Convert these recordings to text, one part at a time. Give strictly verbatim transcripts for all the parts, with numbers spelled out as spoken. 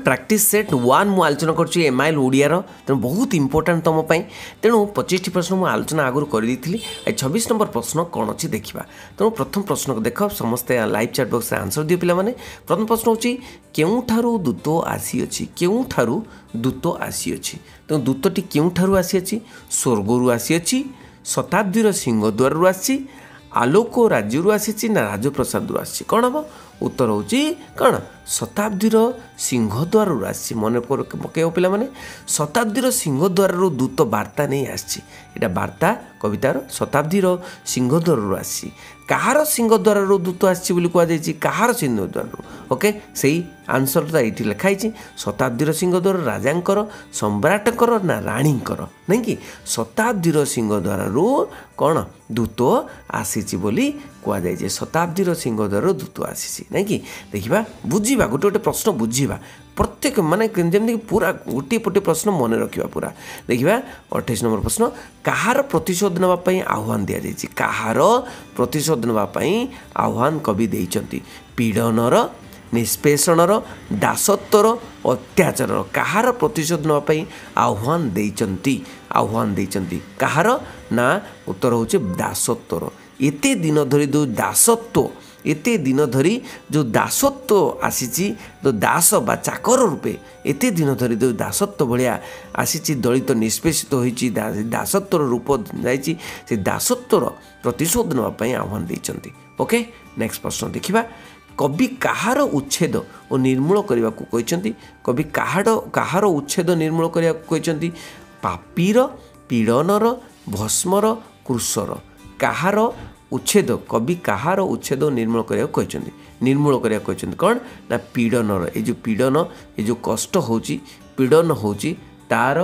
Practice set one मु आलोचना कर एम आइल ओडियार तेणु बहुत इंपोर्टाट तुम तेणु पच्चीस प्रश्न मुझे आलोचना आगुरी कर छब्बीस नंबर प्रश्न कौन अच्छी देखा तेणु प्रथम प्रश्न को देख समस्ते लाइव चैट बॉक्स रे आंसर दियो पिला माने। प्रथम प्रश्न होची केउठारु दूत आसी अछि केउठारु दूत आसी अछि तेणु दूतटी केउठारु आसी अछि स्वर्गरु आसी अछि शताब्दीर सिंहद्वार आसी आलोक राज्यरू आसी ना राजप्रसाद आसी कौन हम उत्तर होची कौन शताब्दीर सिंहद्वार आसी मन पकेव पिला माने शताब्दीर सिंहद्वार दूत वार्ता नहीं आसी एटा वार्ता कवितार शताब्दीर सिंहद्वार आसी कहार सिंहद्वार दूत आसी कहुई कहार सिंहद्वार ओके सही आंसरटा ये लिखाई शताब्दीर सिंहद्वार राजांकर सम्राटकर ना राणीकर नहीं कि शताब्दीर सिंहद्वार कौन दूत आसी बोली कहुई शताब्दीर सिंहद्वार दूत आसी नहीं कि देखा बुझा गोटे गोटे प्रश्न बुझा प्रत्येक माने जमी पूरा गोटे पोटे प्रश्न मन रखा पूरा देखा अठाईस नंबर प्रश्न कहार प्रतिशोध नापी आह्वान दि जाए कहार प्रतिशोध नापी आह्वान कवि देइचंती पीड़नर निष्पेषणर दासत्वर अत्याचार कहार प्रतिशोध नापी आह्वान देइचंती आह्वान देइचंती कहार ना उत्तर होचे दासत्वर एते दिन धरी जो दासत्व एते दिन धरी जो दासत्व आसी जो दास बा चाकर रूपे एते दिन धरी जो दासत्व भाया आसी दलित निष्पेषित होती दासत्वर रूप जाइए से दासत्वर प्रतिशोध नापी आह्वान देइचंती। ओके नेक्स्ट प्रश्न देखिबा कवि कहार उच्छेद और निर्मूल करने को कहते कवि कहार कहार उच्छेद निर्मूल करने को कहते पापीर पीड़नर भस्मर कृशर कहार उच्छेद कवि कहार उच्छेद निर्मूल करने को कहते निर्मूल करने को कहते कौन ना पीड़नर ये जो पीड़न ये जो कष्ट होची पीड़न होची तार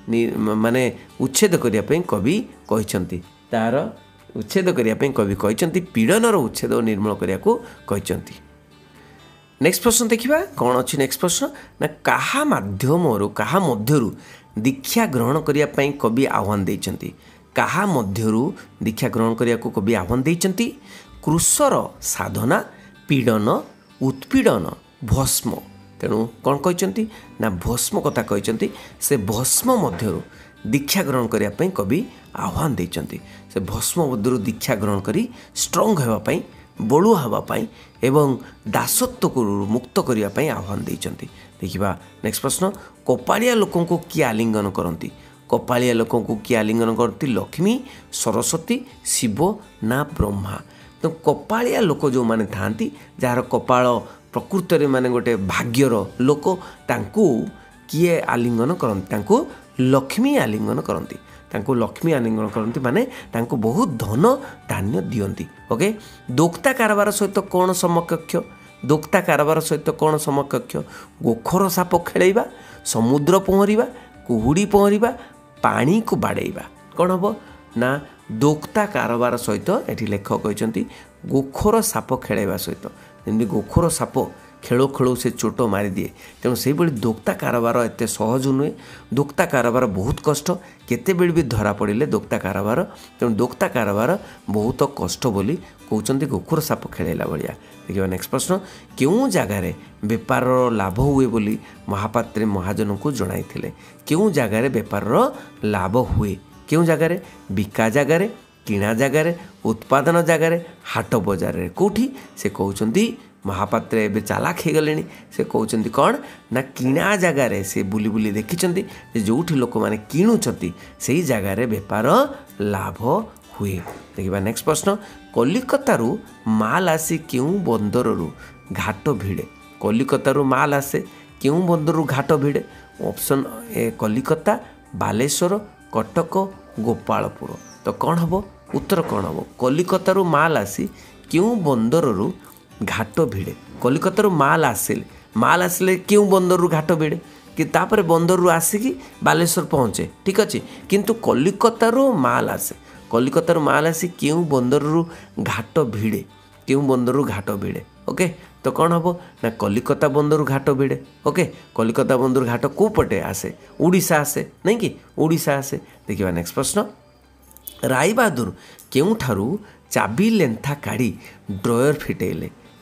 माने उच्छेद करने कवि कहते तार उच्छेद करने कवि कहते पीड़नर उच्छेद निर्मूल करने को कहते। नेक्स्ट प्रश्न देखिबा कौन अच्छी नेक्स्ट प्रश्न ना कहा माध्यम कहा मध्यरु दीक्षा ग्रहण करने कवि आह्वान देइचंती कहा मध्यरु दीक्षा ग्रहण करने को कवि आह्वान देइचंती कृशर साधना पीड़न उत्पीड़न भस्म तेणु कौन कहते ना भस्म कथा कहते से भस्म मध्यरु दीक्षा ग्रहण करने कवि आह्वान देइचंती से भस्म मध्यरु दीक्षा ग्रहण करी स्ट्रंग होगापाई बलुआ होगापाई एवं दासत्व को मुक्त करने आह्वान देइचंती। देखिबा नेक्स्ट प्रश्न कपालिया लोकों को किए आलिंगन करती कपालिया लोकों को किए आलिंगन करती लक्ष्मी सरस्वती शिव ना ब्रह्मा तो कपालिया लोक जो माने थांती जार कपाल प्रकृत में माने गोटे भाग्यर लोक तांकू किए आलिंगन करती तांकू लक्ष्मी आलिंगन करती तांकू लक्ष्मी आलिंगन करती माने तांकू बहुत धन धान्य दियंती। ओके दोक्ता कारबार सहित कौन समकक्ष दोक्ता कारबार सहित कौन समकक्ष गोखर साप खेलैबा समुद्र पहरिबा कुहुड़ी पहरिबा पानी को बाड़ेबा कौन हम ना दोक्ता कारबार सहित ये लेखक कहते गोखर साप खेलैबा सहित जमी गोखर साप खेलो खेलो से चोट मारी दिए तेणु से भाई दोक्ता कारबार एत सहज नुहे दोक्ता कारबार बहुत कष्ट केते बेल भी धरा पड़े दोक्ता कारबार तेणु दोक्ता कारबार बहुत कष्ट बोली कहते गोखर साप खेलैला भाया। देखिए नेक्स्ट प्रश्न क्यों जगार बेपार लाभ हुए बोली महापात्रे महाजन को जणाई क्यों जगार बेपार लाभ हुए क्यों जगार बिका जगार किणा जगार उत्पादन जगार हाट बजार कौटी से कहते महापात्र एवं चालाक हो गले से कहते कौन ना किणा जगार से बुली बुली देखी जो लोक मैंने किणुंट से जगार बेपार लाभ हुए। देखिए नेक्स्ट प्रश्न कलिकतारू माल आसी क्यों बंदररू घाट भिड़े कलिकतारू माल आसे क्यों बंदररू घाट भिड़े ऑप्शन ए कलिकता बालेश्वर कटक गोपालपुर तो कौन हम उत्तर कौन हम कलिकतारू माल आसी क्यों बंदररू घाट भिड़े कलिकतारू माल आसिले माल आसिले क्यों बंदररू घाट भिड़े कि तापर बंदररू आसिकी बालेश्वर पहुँचे ठीक अच्छे किंतु कलिकतारू माल आसे कलिकतारू माल आसी क्यों बंदररू घाट भिड़े क्यों बंदररू घाट भिड़े ओके तो कौन हम ना कलिकता बंदररू घाट भिड़े ओके कलिकता बंदर घाट को पटे आसे उड़ीसा आसे नहीं कि उड़ीसा आसे। देखिए नेक्स्ट प्रश्न रायबाहादुर केउठारू चाबी लेंथा काढ़ी ड्रयर फिटेले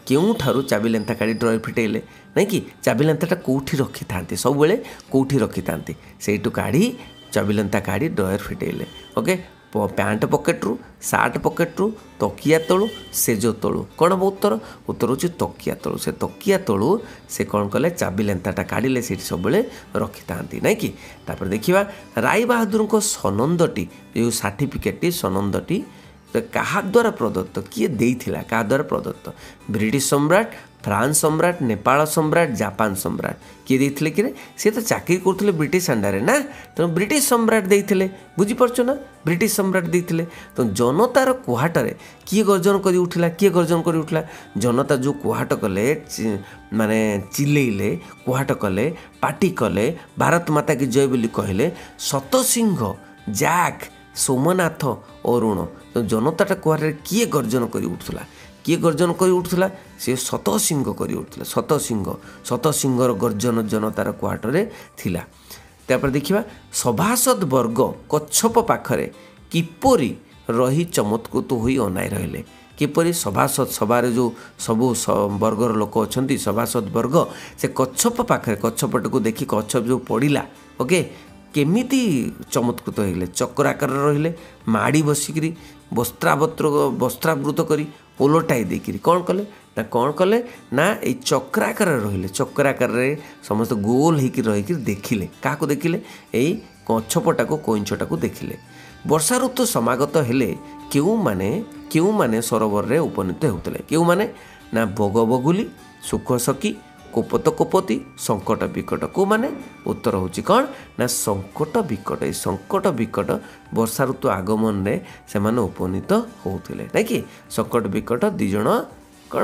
କେଉଁଠାରୁ ଚାବି ଲେନ୍ଥା କାଢ଼ି ଡ୍ରୟର ଫିଟେଇଲେ ନାଇଁ କି ଚାବି ଲେନ୍ଥାଟା କେଉଁଠି ରଖିଥାନ୍ତି ସବୁବେଳେ କେଉଁଠି ରଖିଥାନ୍ତି ସେଇଠୁ କାଢ଼ି ଚାବି ଲେନ୍ଥା କାଢ଼ି ଡ୍ରୟର ଫିଟେଇଲେ ଓକେ ପ୍ୟାଣ୍ଟ ପକେଟ୍ରୁ ସାର୍ଟ ପକେଟ୍ରୁ ତକିଆ ତଳୁ ସେଜ ତଳୁ କ'ଣ ହେବ ଉତ୍ତର ଉତ୍ତର ହେଉଛି ତକିଆ ତଳୁ ସେ ତକିଆ ତଳୁ ସେ କ'ଣ କଲେ ଚାବି ଲେନ୍ଥାଟା କାଢ଼ିଲେ ସେଇଠି ସବୁବେଳେ ରଖିଥାନ୍ତି ନାଇଁ କି ତାପରେ ଦେଖିବା ରାୟ ବାହାଦୁରଙ୍କ ସନନ୍ଦଟି ଯେଉଁ ସାର୍ଟିଫିକେଟ୍ଟି ସନନ୍ଦଟି କାହା ଦ୍ୱାରା ପ୍ରଦତ୍ତ କିଏ ଦେଇଥିଲା କାହା ଦ୍ୱାରା ପ୍ରଦତ୍ତ ବ୍ରିଟିଶ ସମ୍ରାଟ ଫ୍ରାନ୍ସ ସମ୍ରାଟ ନେପାଳ ସମ୍ରାଟ ଜାପାନ ସମ୍ରାଟ କିଏ ଦେଇଥିଲେ କିରେ ସେ ତ ଚାକିରି କରୁଥିଲେ ବ୍ରିଟିଶ ଆଣ୍ଡାରେ ନା ତେଣୁ ବ୍ରିଟିଶ ସମ୍ରାଟ ଦେଇଥିଲେ ବୁଝିପାରୁଛ ନା ବ୍ରିଟିଶ ସମ୍ରାଟ ଦେଇଥିଲେ ତ ଜନତାର କୁହାଟରେ କିଏ ଗର୍ଜନ କରି ଉଠିଲା କିଏ ଗର୍ଜନ କରି ଉଠିଲା ଜନତା ଯେଉଁ କୁହାଟ କଲେ ମାନେ ଚିଲେଇଲେ କୁହାଟ କଲେ ପାଟି କଲେ ଭାରତ ମାତା କି ଜୟ ବୋଲି କହିଲେ ସତସିଂହ ଜାକ୍ ସୋମନାଥ ଅରୁଣ ଜନତାଟା କୁହାଟରେ କିଏ ଗର୍ଜନ କରି ଉଠୁଥିଲା କିଏ ଗର୍ଜନ କରି ଉଠୁଥିଲା ସେ ସତସିଂହ କରି ଉଠୁଥିଲା ସତସିଂହ ସତସିଂହର ଗର୍ଜନ ଜନତାର କୁହାଟରେ ଥିଲା ତାପରେ ଦେଖିବା ସଭାସଦ ବର୍ଗ କଚ୍ଛପ ପାଖରେ କିପରି ରହି ଚମତ୍କୃତ ହୋଇ ଅନାଇ ରହିଲେ କିପରି ସଭାସଦ ସଭାରେ ଯେଉଁ ସବୁ ବର୍ଗର ଲୋକ ଅଛନ୍ତି ସଭାସଦ ବର୍ଗ ସେ କଚ୍ଛପ ପାଖରେ କଚ୍ଛପଟକୁ ଦେଖି କଚ୍ଛପ ଯେଉଁ ପଡ଼ିଲା ଓକେ କେମିତି ଚମତ୍କୃତ ହେଇଗଲେ ଚକ୍ର ଆକାରରେ ରହିଲେ ମାଡ଼ି ବସିକିରି ବସ୍ତ୍ରାବତ୍ର ବସ୍ତ୍ରାବୃତ କରି ଓଲଟାଇ ଦେଇକିରି କ'ଣ କଲେ ନା କ'ଣ କଲେ ନା ଏଇ ଚକ୍ର ଆକାରରେ ରହିଲେ ଚକ୍ର ଆକାରରେ ସମସ୍ତେ ଗୋଲ ହେଇକି ରହିକି ଦେଖିଲେ କାହାକୁ ଦେଖିଲେ ଏଇ କଚ୍ଛପଟାକୁ କଇଁଛଟାକୁ ଦେଖିଲେ ବର୍ଷା ଋତୁ ସମାଗତ ହେଲେ କେଉଁମାନେ କେଉଁମାନେ ସରୋବରରେ ଉପନୀତ ହେଉଥିଲେ କେଉଁମାନେ ନା ବଗ ବଗୁଲି ସୁଖ ସଖୀ କୋପତ କୋପତି ସଙ୍କଟ ବିକଟ କେଉଁମାନେ ଉତ୍ତର ହେଉଛି କ'ଣ ନା ସଙ୍କଟ ବିକଟ ଏଇ ସଙ୍କଟ ବିକଟ ବର୍ଷା ଋତୁ ଆଗମନରେ ସେମାନେ ଉପନୀତ ହେଉଥିଲେ ନାଇଁ କି ସଙ୍କଟ ବିକଟ ଦୁଇ ଜଣ କ'ଣ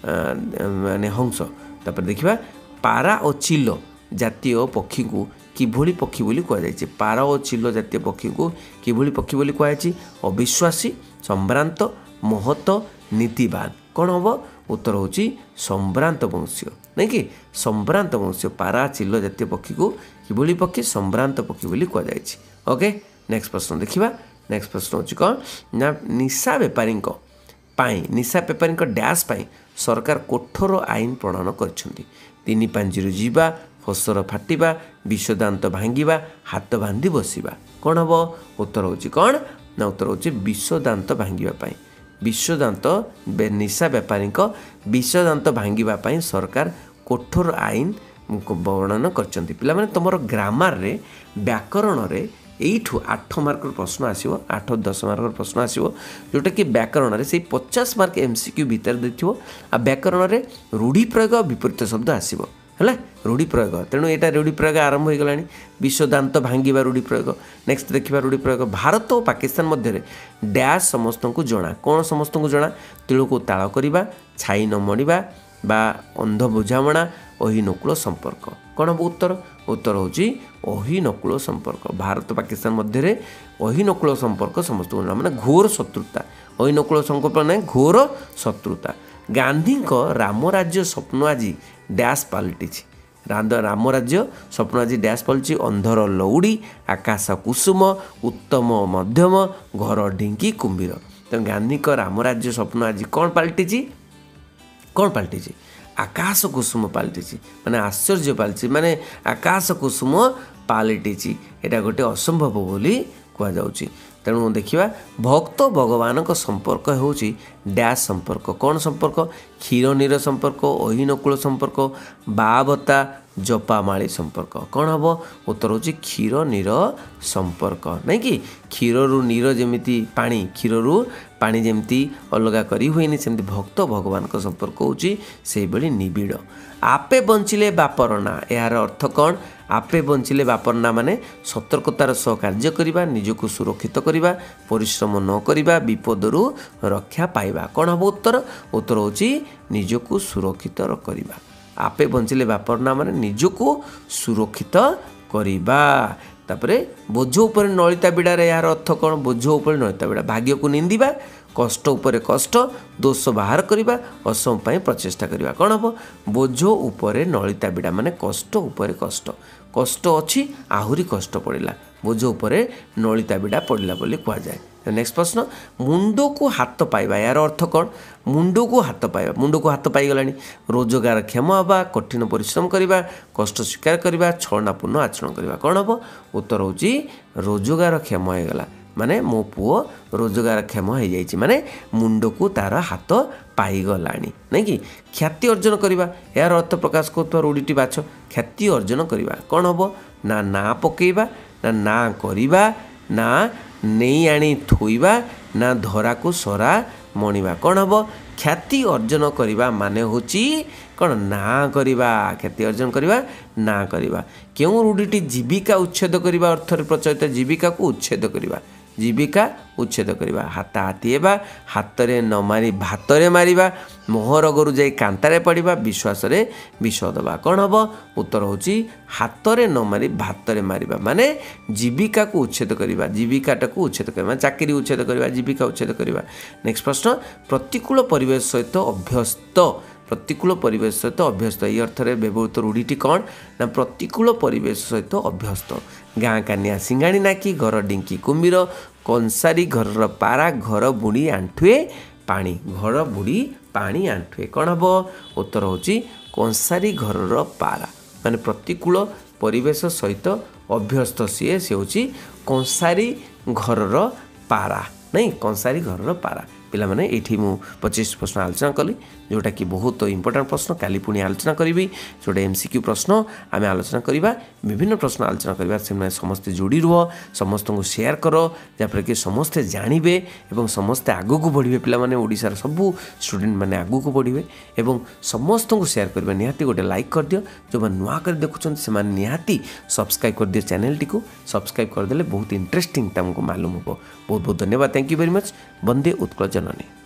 ମାନେ ହଂସ ତାପରେ ଦେଖିବା ପାରା ଓ ଚିଲ ଜାତୀୟ ପକ୍ଷୀକୁ କିଭଳି ପକ୍ଷୀ ବୋଲି କୁହାଯାଇଛି ପାରା ଓ ଚିଲ ଜାତୀୟ ପକ୍ଷୀକୁ କିଭଳି ପକ୍ଷୀ ବୋଲି କୁହାଯାଇଛି ଅବିଶ୍ୱାସୀ ସମ୍ଭ୍ରାନ୍ତ ମହତ ନୀତିବାନ କ'ଣ ହେବ ଉତ୍ତର ହେଉଛି ସମ୍ଭ୍ରାନ୍ତ ବଂଶୀୟ ନାଇଁ କି ସମ୍ଭ୍ରାନ୍ତ ବଂଶୀୟ ପାରା ଚିଲ ଜାତୀୟ ପକ୍ଷୀକୁ କିଭଳି ପକ୍ଷୀ ସମ୍ଭ୍ରାନ୍ତ ପକ୍ଷୀ ବୋଲି କୁହାଯାଇଛି ଓକେ ନେକ୍ସଟ ପ୍ରଶ୍ନ ଦେଖିବା ନେକ୍ସଟ ପ୍ରଶ୍ନ ହେଉଛି କ'ଣ ନା ନିଶା ବେପାରୀଙ୍କ ପାଇଁ ନିଶା ବେପାରୀଙ୍କ ଡ୍ୟାସ୍ ପାଇଁ ସରକାର କଠୋର ଆଇନ ପ୍ରଣୟନ କରିଛନ୍ତି ତିନି ପାଞ୍ଜିରୁ ଯିବା ଫସର ଫାଟିବା ବିଷଦାନ୍ତ ଭାଙ୍ଗିବା ହାତ ବାନ୍ଧି ବସିବା କ'ଣ ହେବ ଉତ୍ତର ହେଉଛି କ'ଣ ନା ଉତ୍ତର ହେଉଛି ବିଷଦାନ୍ତ ଭାଙ୍ଗିବା ପାଇଁ ବିଷଦାନ୍ତ ନିଶା ବେପାରୀଙ୍କ ବିଷଦାନ୍ତ ଭାଙ୍ଗିବା ପାଇଁ ସରକାର କଠୋର ଆଇନ ବର୍ଣ୍ଣନ କରିଛନ୍ତି ପିଲାମାନେ ତୁମର ଗ୍ରାମାରରେ ବ୍ୟାକରଣରେ ଏଇଠୁ ଆଠ ମାର୍କର ପ୍ରଶ୍ନ ଆସିବ ଆଠ ଦଶ ମାର୍କର ପ୍ରଶ୍ନ ଆସିବ ଯେଉଁଟାକି ବ୍ୟାକରଣରେ ସେଇ ପଚାଶ ମାର୍କ ଏମ୍ ସି କ୍ୟୁ ଭିତରେ ଦେଇଥିବ ଆଉ ବ୍ୟାକରଣରେ ରୂଢ଼ି ପ୍ରୟୋଗ ବିପରୀତ ଶବ୍ଦ ଆସିବ ହେଲା ରୂଢ଼ି ପ୍ରୟୋଗ ତେଣୁ ଏଇଟା ରୂଢ଼ି ପ୍ରୟୋଗ ଆରମ୍ଭ ହୋଇଗଲାଣି ବିଶ୍ୱଦାନ୍ତ ଭାଙ୍ଗିବା ରୂଢ଼ି ପ୍ରୟୋଗ ନେକ୍ସଟ ଦେଖିବା ରୂଢ଼ି ପ୍ରୟୋଗ ଭାରତ ଓ ପାକିସ୍ତାନ ମଧ୍ୟରେ ଡ୍ୟାସ୍ ସମସ୍ତଙ୍କୁ ଜଣା କ'ଣ ସମସ୍ତଙ୍କୁ ଜଣା ତିଳକୁ ତାଳ କରିବା ଛାଇ ନ ମଣିବା ବା ଅନ୍ଧ ବୁଝାମଣା ଅହିନକୁଳ ସମ୍ପର୍କ କ'ଣ ହେବ ଉତ୍ତର ଉତ୍ତର ହେଉଛି ଅହିନକୁଳ ସମ୍ପର୍କ ଭାରତ ପାକିସ୍ତାନ ମଧ୍ୟରେ ଅହିନକୁଳ ସମ୍ପର୍କ ସମସ୍ତଙ୍କୁ ଜଣା ମାନେ ଘୋର ଶତ୍ରୁତା ଅହିନକୁଳ ସମ୍ପର୍କ ନାହିଁ ଘୋର ଶତ୍ରୁତା ଗାନ୍ଧୀଙ୍କ ରାମରାଜ୍ୟ ସ୍ୱପ୍ନ ଆଜି ଡ୍ୟାସ୍ ପାଲଟିଛି ରାମ ରାଜ୍ୟ ସ୍ୱପ୍ନ ଆଜି ଡ୍ୟାସ୍ ପାଲଟିଛି ଅନ୍ଧର ଲଉଡ଼ି ଆକାଶ କୁସୁମ ଉତ୍ତମ ମଧ୍ୟମ ଘର ଢିଙ୍କି କୁମ୍ଭୀର ତେଣୁ ଗାନ୍ଧୀଙ୍କ ରାମରାଜ୍ୟ ସ୍ୱପ୍ନ ଆଜି କ'ଣ ପାଲଟିଛି କ'ଣ ପାଲଟିଛି ଆକାଶ କୁସୁମ ପାଲଟିଛି ମାନେ ଆଶ୍ଚର୍ଯ୍ୟ ପାଲଟିଛି ମାନେ ଆକାଶ କୁସୁମ ପାଲଟିଛି ଏଇଟା ଗୋଟେ ଅସମ୍ଭବ ବୋଲି କୁହାଯାଉଛି ତେଣୁ ଦେଖିବା ଭକ୍ତ ଭଗବାନଙ୍କ ସମ୍ପର୍କ ହେଉଛି ଡ୍ୟାସ୍ ସମ୍ପର୍କ କ'ଣ ସମ୍ପର୍କ କ୍ଷୀରନୀର ସମ୍ପର୍କ ଅହିନକୁଳ ସମ୍ପର୍କ ବାବତା ଜପାମାଳି ସମ୍ପର୍କ କ'ଣ ହେବ ଉତ୍ତର ହେଉଛି କ୍ଷୀରନୀର ସମ୍ପର୍କ ନାଇଁ କି କ୍ଷୀରରୁ ନୀର ଯେମିତି ପାଣି କ୍ଷୀରରୁ ପାଣି ଯେମିତି ଅଲଗା କରି ହୁଏନି ସେମିତି ଭକ୍ତ ଭଗବାନଙ୍କ ସମ୍ପର୍କ ହେଉଛି ସେଇଭଳି ନିବିଡ଼ ଆପେ ବଞ୍ଚିଲେ ବାପର ନାଁ ଏହାର ଅର୍ଥ କ'ଣ ଆପେ ବଞ୍ଚିଲେ ବାପର ନାଁ ମାନେ ସତର୍କତାର ସହ କାର୍ଯ୍ୟ କରିବା ନିଜକୁ ସୁରକ୍ଷିତ କରିବା ପରିଶ୍ରମ ନ କରିବା ବିପଦରୁ ରକ୍ଷା ପାଇବା କ'ଣ ହେବ ଉତ୍ତର ଉତ୍ତର ହେଉଛି ନିଜକୁ ସୁରକ୍ଷିତ କରିବା ଆପେ ବଞ୍ଚିଲେ ବାପର ନାଁ ମାନେ ନିଜକୁ ସୁରକ୍ଷିତ କରିବା ତାପରେ ବୋଝ ଉପରେ ନଳିତା ବିଡ଼ାରେ ଏହାର ଅର୍ଥ କ'ଣ ବୋଝ ଉପରେ ନଳିତା ବିଡ଼ା ଭାଗ୍ୟକୁ ନିନ୍ଦିବା କଷ୍ଟ ଉପରେ କଷ୍ଟ ଦୋଷ ବାହାର କରିବା ଅସମ ପାଇଁ ପ୍ରଚେଷ୍ଟା କରିବା କ'ଣ ହେବ ବୋଝ ଉପରେ ନଳିତା ବିଡ଼ା ମାନେ କଷ୍ଟ ଉପରେ କଷ୍ଟ କଷ୍ଟ ଅଛି ଆହୁରି କଷ୍ଟ ପଡ଼ିଲା ବୋଝ ଉପରେ ନଳିତା ବିଡ଼ା ପଡ଼ିଲା ବୋଲି କୁହାଯାଏ नेक्स्ट प्रश्न मुंड को हाथ पाइबा यार अर्थ कौन मुंड को हाथ पाइबा मुंड को हाथ पाईगला रोजगार क्षम हवा कठिन परिश्रम करवा कष्ट स्वीकार करवा छलनापूर्ण आचरण करवा कौन हम उत्तर हूँ रोजगार क्षम होगला माने मो पुओ रोजगार क्षम हो जाइए माने मुंड को तार हाथ पाईगला नहीं कि ख्याति अर्जन करवा यार अर्थ प्रकाश कर रूढ़ी बाछ ख्याति अर्जन करवा कौन हम ना ना पकेबा ना ना करवा ना नहीं आनी थोइबा ना धरा को सरा मणिबा कौन हम ख्याति अर्जन करवा माने होची कौन ना करवा ख्याति अर्जन करवा ना करवा क्यों रूढ़ी जीविका उच्छेद करवा अर्थरे प्रचलित जीविका को उच्छेद करवा जीविका उच्छेद करवा हाथ हाथी हेबा हाथ रे न मारी भात रे मारिबा मोह रोगरु जाई कांतारे पड़िबा विश्वास रे विष दबा कौन हम उत्तर होची हाथ रे न मारी भात रे मारिबा माने जीविका को उच्छेद करवा जीविकाटा को उच्छेद करवा चाकरी उच्छेद करवा जीविका उच्छेद करवा नेक्स्ट प्रश्न प्रतिकूल परिवेश सहित अभ्यस्त प्रतिकूल परिवेश सहित अभ्यस्त ये अर्थ में व्यवहृत रूढ़ी कौन ना प्रतिकूल परिवेश सहित अभ्यस्त गाँ कानिया सिंगाणी नाकी घर डिंकी कुम्भीर कंसारी घर पारा घर बुड़ी आंठुए पानी घर बुड़ी पानी आंठुए कौन हम उत्तर होची कंसारी घर पारा माने प्रतिकूल परिवेश सहित अभ्यस्त सीए से होची कंसारी घर पारा नहीं कंसारी घर पारा पिला माने एठी मु पच्चीस प्रश्न आलोचना कली जोटा कि बहुत इंपोर्टेंट प्रश्न काली पुणी आलोचना करी जोटा एमसीक्यू प्रश्न आम आलोचना करवा विभिन्न प्रश्न आलोचना करवा से समस्ते जोड़ी रुह समस्त को शेयर कर जहाँफल कि समस्ते जानवे और समस्ते आगू को बढ़े पिला माने ओडिशार सबू स्टूडेंट माने आगू को बढ़े और समस्त को शेयर करवा निहाती गोटे लाइक कर दियो जो मैंने नुआ कर देखुं से निहाती सब्सक्राइब कर दियो चैनल टी को सब्सक्राइब करदे बहुत इंटरेस्टिंग तुमको मालूम हो बहुत बहुत धन्यवाद थैंक यू वेरी मच वंदे उत्कल जननी।